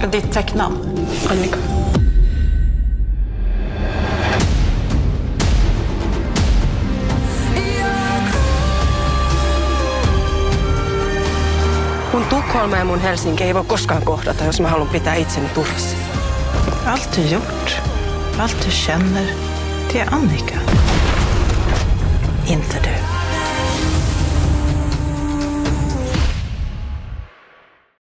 Ditt tecknamn? Annika. Mun Tukholma ja mun Helsinki ei voi koskaan kohdata, jos mä haluan pitää itseni turvassa. Allt du gjort, allt du känner, det är Annika. Inte du.